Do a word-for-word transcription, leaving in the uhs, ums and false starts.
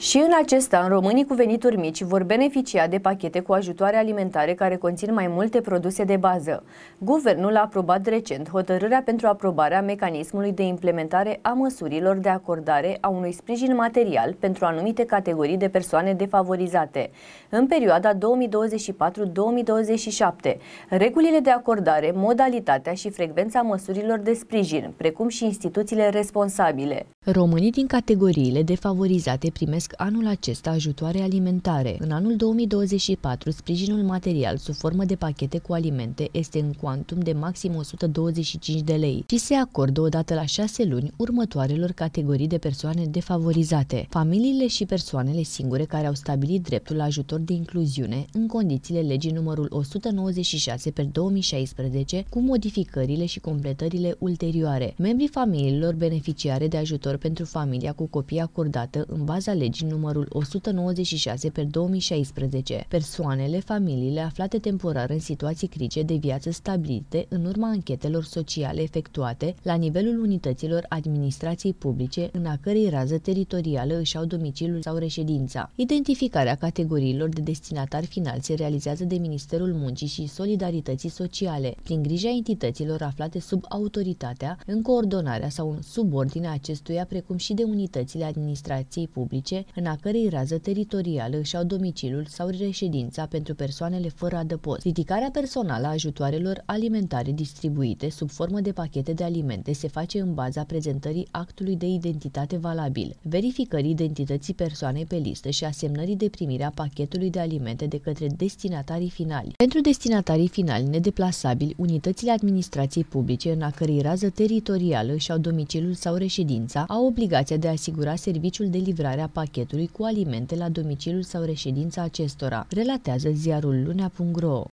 Și în acest an, românii cu venituri mici vor beneficia de pachete cu ajutoare alimentare care conțin mai multe produse de bază. Guvernul a aprobat recent hotărârea pentru aprobarea mecanismului de implementare a măsurilor de acordare a unui sprijin material pentru anumite categorii de persoane defavorizate în perioada două mii douăzeci și patru două mii douăzeci și șapte. Regulile de acordare, modalitatea și frecvența măsurilor de sprijin, precum și instituțiile responsabile. Românii din categoriile defavorizate primesc anul acesta ajutoare alimentare. În anul două mii douăzeci și patru, sprijinul material sub formă de pachete cu alimente este în cuantum de maxim o sută douăzeci și cinci de lei și se acordă odată la șase luni următoarelor categorii de persoane defavorizate: familiile și persoanele singure care au stabilit dreptul la ajutor de incluziune în condițiile legii numărul o sută nouăzeci și șase pe două mii șaisprezece, cu modificările și completările ulterioare. Membrii familiilor beneficiare de ajutor pentru familia cu copii acordată în baza legii numărul o sută nouăzeci și șase pe două mii șaisprezece, persoanele, familiile aflate temporar în situații critice de viață stabilite în urma anchetelor sociale efectuate la nivelul unităților administrației publice în a cărei rază teritorială își au domiciliul sau reședința. Identificarea categoriilor de destinatari finali se realizează de Ministerul Muncii și Solidarității Sociale, prin grija entităților aflate sub autoritatea, în coordonarea sau în subordinea acestuia, precum și de unitățile administrației publice în a cărei rază teritorială își au domiciliul sau reședința pentru persoanele fără adăpost. Ridicarea personală a ajutoarelor alimentare distribuite sub formă de pachete de alimente se face în baza prezentării actului de identitate valabil, verificării identității persoanei pe listă și asemnării de primire a pachetului de alimente de către destinatarii finali. Pentru destinatarii finali nedeplasabili, unitățile administrației publice în a cărei rază teritorială își au domiciliul sau reședința au obligația de a asigura serviciul de livrare a pachetului cu alimente la domiciliul sau reședința acestora, relatează ziarul lunea punct ro.